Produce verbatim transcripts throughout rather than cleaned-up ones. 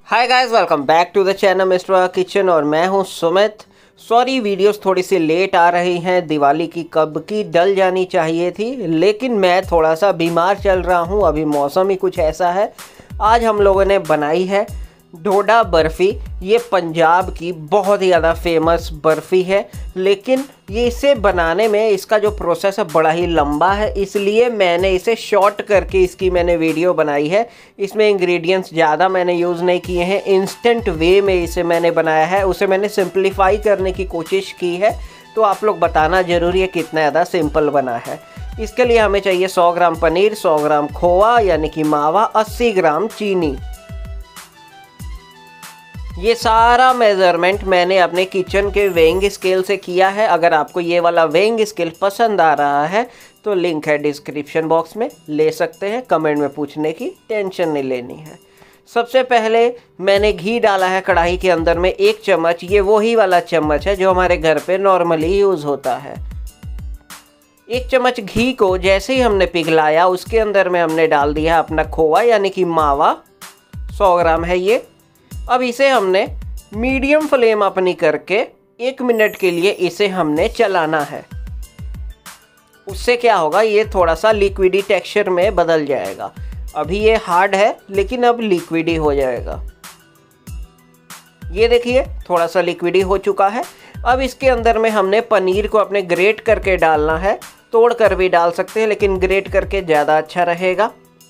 Hi guys, welcome back to the channel Mister Kitchen और मैं हूं सुमित। सॉरी वीडियोस थोड़ी सी लेट आ रही हैं, दिवाली की कब की डल जानी चाहिए थी, लेकिन मैं थोड़ा सा बीमार चल रहा हूं। अभी मौसम ही कुछ ऐसा है। आज हम लोगों ने बनाई है ढोडा बर्फ़ी। ये पंजाब की बहुत ही ज़्यादा फेमस बर्फ़ी है, लेकिन ये इसे बनाने में इसका जो प्रोसेस है बड़ा ही लंबा है, इसलिए मैंने इसे शॉर्ट करके इसकी मैंने वीडियो बनाई है। इसमें इंग्रेडिएंट्स ज़्यादा मैंने यूज़ नहीं किए हैं, इंस्टेंट वे में इसे मैंने बनाया है। उसे मैंने सिंप्लीफाई करने की कोशिश की है, तो आप लोग बताना ज़रूरी है कितना ज़्यादा सिंपल बना है। इसके लिए हमें चाहिए सौ ग्राम पनीर, सौ ग्राम खोआ यानी कि मावा, अस्सी ग्राम चीनी। ये सारा मेज़रमेंट मैंने अपने किचन के वेइंग स्केल से किया है। अगर आपको ये वाला वेइंग स्केल पसंद आ रहा है तो लिंक है डिस्क्रिप्शन बॉक्स में, ले सकते हैं। कमेंट में पूछने की टेंशन नहीं लेनी है। सबसे पहले मैंने घी डाला है कढ़ाई के अंदर में एक चम्मच। ये वही वाला चम्मच है जो हमारे घर पे नॉर्मली यूज़ होता है। एक चम्मच घी को जैसे ही हमने पिघलाया, उसके अंदर में हमने डाल दिया अपना खोआ यानी कि मावा। सौ ग्राम है ये। अब इसे हमने मीडियम फ्लेम अपनी करके एक मिनट के लिए इसे हमने चलाना है। उससे क्या होगा, ये थोड़ा सा लिक्विडी टेक्सचर में बदल जाएगा। अभी ये हार्ड है लेकिन अब लिक्विडी हो जाएगा। ये देखिए थोड़ा सा लिक्विडी हो चुका है। अब इसके अंदर में हमने पनीर को अपने ग्रेट करके डालना है। तोड़ कर भी डाल सकते हैं, लेकिन ग्रेट करके ज़्यादा अच्छा रहेगा।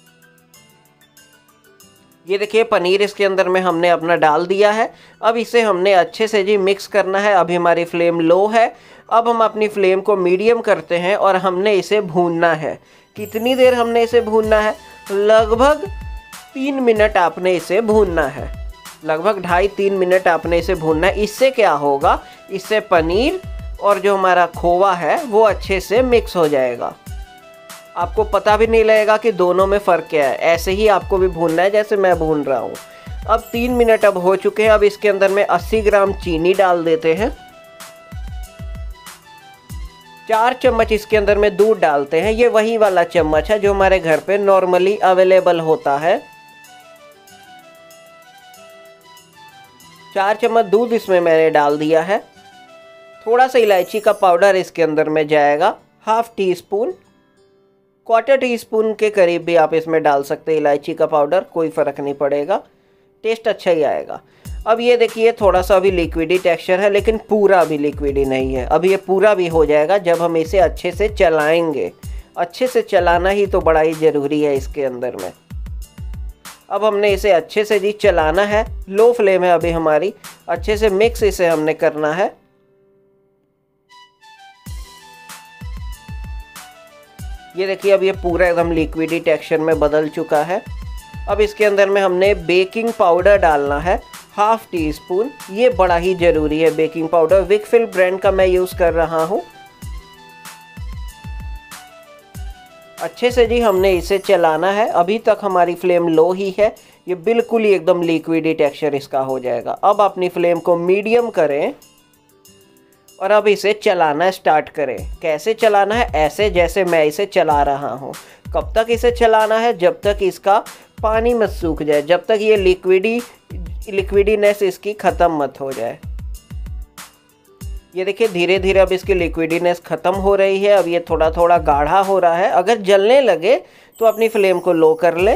ये देखिए पनीर इसके अंदर में हमने अपना डाल दिया है। अब इसे हमने अच्छे से जी मिक्स करना है। अभी हमारी फ्लेम लो है। अब हम अपनी फ्लेम को मीडियम करते हैं और हमने इसे भूनना है। कितनी देर हमने इसे भूनना है? लगभग तीन मिनट आपने इसे भूनना है। लगभग ढाई तीन मिनट आपने इसे भूनना है। इससे क्या होगा, इससे पनीर और जो हमारा खोवा है वो अच्छे से मिक्स हो जाएगा। आपको पता भी नहीं लगेगा कि दोनों में फ़र्क क्या है। ऐसे ही आपको भी भूनना है जैसे मैं भून रहा हूँ। अब तीन मिनट अब हो चुके हैं। अब इसके अंदर में अस्सी ग्राम चीनी डाल देते हैं। चार चम्मच इसके अंदर में दूध डालते हैं। ये वही वाला चम्मच है जो हमारे घर पे नॉर्मली अवेलेबल होता है। चार चम्मच दूध इसमें मैंने डाल दिया है। थोड़ा सा इलायची का पाउडर इसके अंदर में जाएगा, half teaspoon. Quarter teaspoon के करीब भी आप इसमें डाल सकते हैं इलायची का पाउडर, कोई फ़र्क नहीं पड़ेगा, टेस्ट अच्छा ही आएगा। अब ये देखिए थोड़ा सा अभी लिक्विडी टेक्सचर है, लेकिन पूरा भी लिक्विडी नहीं है। अभी ये पूरा भी हो जाएगा जब हम इसे अच्छे से चलाएंगे। अच्छे से चलाना ही तो बड़ा ही ज़रूरी है इसके अंदर में। अब हमने इसे अच्छे से जी चलाना है। लो फ्लेम है अभी हमारी। अच्छे से मिक्स इसे हमने करना है। ये देखिए अब ये पूरा एकदम लिक्विडी टेक्सचर में बदल चुका है। अब इसके अंदर में हमने बेकिंग पाउडर डालना है, हाफ टी स्पून। ये बड़ा ही ज़रूरी है बेकिंग पाउडर। विकफिल्ड ब्रांड का मैं यूज़ कर रहा हूँ। अच्छे से जी हमने इसे चलाना है। अभी तक हमारी फ्लेम लो ही है। ये बिल्कुल ही एकदम लिक्विडी टेक्सचर इसका हो जाएगा। अब अपनी फ्लेम को मीडियम करें और अब इसे चलाना स्टार्ट करें। कैसे चलाना है? ऐसे जैसे मैं इसे चला रहा हूँ। कब तक इसे चलाना है? जब तक इसका पानी मत सूख जाए, जब तक ये लिक्विडी लिक्विडीनेस इसकी ख़त्म मत हो जाए। ये देखिए धीरे धीरे अब इसकी लिक्विडीनेस ख़त्म हो रही है। अब ये थोड़ा थोड़ा गाढ़ा हो रहा है। अगर जलने लगे तो अपनी फ्लेम को लो कर ले।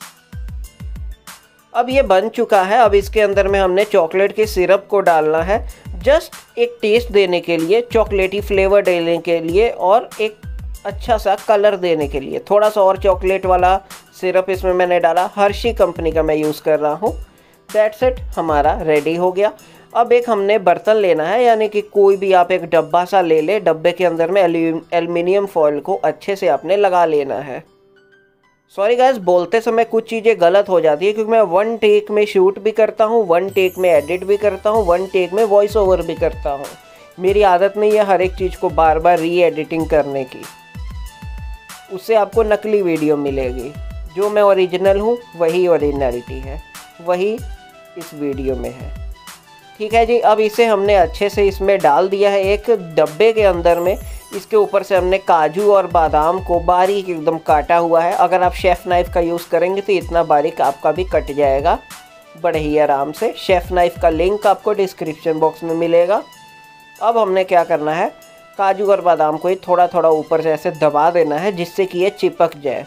अब ये बन चुका है। अब इसके अंदर में हमने चॉकलेट के सिरप को डालना है, जस्ट एक टेस्ट देने के लिए, चॉकलेटी फ्लेवर देने के लिए और एक अच्छा सा कलर देने के लिए। थोड़ा सा और चॉकलेट वाला सिरप इसमें मैंने डाला। हर्शी कंपनी का मैं यूज़ कर रहा हूँ। दैट्स इट, हमारा रेडी हो गया। अब एक हमने बर्तन लेना है, यानी कि कोई भी आप एक डब्बा सा ले ले। डब्बे के अंदर में एल्युमिनियम फॉइल को अच्छे से आपने लगा लेना है। सॉरी गाइस, बोलते समय कुछ चीज़ें गलत हो जाती है, क्योंकि मैं वन टेक में शूट भी करता हूँ, वन टेक में एडिट भी करता हूँ, वन टेक में वॉइस ओवर भी करता हूँ। मेरी आदत नहीं है हर एक चीज़ को बार बार री एडिटिंग करने की। उससे आपको नकली वीडियो मिलेगी। जो मैं ओरिजिनल हूँ वही ओरिजिनलिटी है, वही इस वीडियो में है। ठीक है जी। अब इसे हमने अच्छे से इसमें डाल दिया है एक डब्बे के अंदर में। इसके ऊपर से हमने काजू और बादाम को बारीक एकदम काटा हुआ है। अगर आप शेफ़ नाइफ़ का यूज़ करेंगे तो इतना बारीक आपका भी कट जाएगा। बड़े ही आराम से। शेफ नाइफ का लिंक आपको डिस्क्रिप्शन बॉक्स में मिलेगा। अब हमने क्या करना है, काजू और बादाम को ही थोड़ा थोड़ा ऊपर से ऐसे दबा देना है जिससे कि ये चिपक जाए।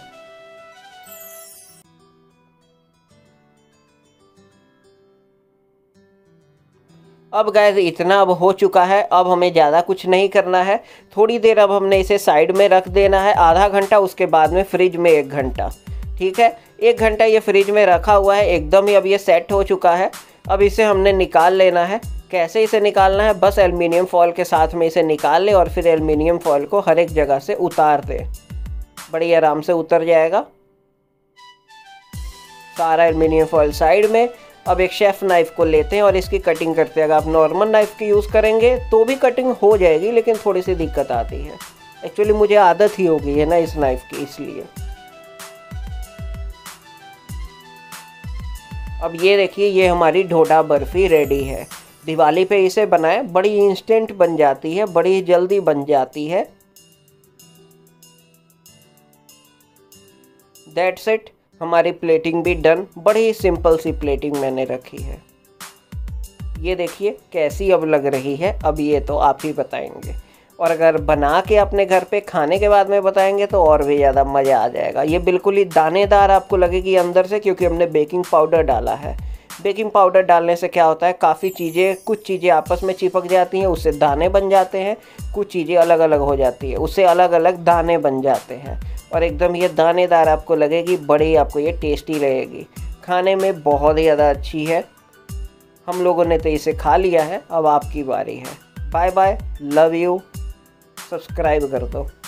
अब गाइस इतना अब हो चुका है, अब हमें ज़्यादा कुछ नहीं करना है। थोड़ी देर अब हमने इसे साइड में रख देना है, आधा घंटा, उसके बाद में फ्रिज में एक घंटा। ठीक है, एक घंटा ये फ्रिज में रखा हुआ है, एकदम ही अब ये सेट हो चुका है। अब इसे हमने निकाल लेना है। कैसे इसे निकालना है, बस एल्युमिनियम फॉयल के साथ में इसे निकाल ले और फिर एल्युमिनियम फॉयल को हर एक जगह से उतार दे। बड़ी आराम से उतर जाएगा सारा एल्युमिनियम फॉयल साइड में। अब एक शेफ नाइफ को लेते हैं और इसकी कटिंग करते हैं। अगर आप नॉर्मल नाइफ की यूज़ करेंगे तो भी कटिंग हो जाएगी, लेकिन थोड़ी सी दिक्कत आती है। एक्चुअली मुझे आदत ही हो गई है ना इस नाइफ की, इसलिए। अब ये देखिए, ये हमारी ढोडा बर्फ़ी रेडी है। दिवाली पे इसे बनाएं, बड़ी इंस्टेंट बन जाती है, बड़ी जल्दी बन जाती है। दैट्स इट, हमारी प्लेटिंग भी डन। बड़ी सिंपल सी प्लेटिंग मैंने रखी है। ये देखिए कैसी अब लग रही है, अब ये तो आप ही बताएंगे। और अगर बना के अपने घर पे खाने के बाद में बताएंगे तो और भी ज़्यादा मज़ा आ जाएगा। ये बिल्कुल ही दानेदार आपको लगेगी अंदर से, क्योंकि हमने बेकिंग पाउडर डाला है। बेकिंग पाउडर डालने से क्या होता है, काफ़ी चीज़ें, कुछ चीज़ें आपस में चिपक जाती हैं, उससे दाने बन जाते हैं। कुछ चीज़ें अलग अलग हो जाती है, उससे अलग अलग दाने बन जाते हैं। और एकदम ये दानेदार आपको लगेगी, बड़ी आपको ये टेस्टी लगेगी। खाने में बहुत ही ज़्यादा अच्छी है। हम लोगों ने तो इसे खा लिया है, अब आपकी बारी है। Bye bye, love you, subscribe कर दो।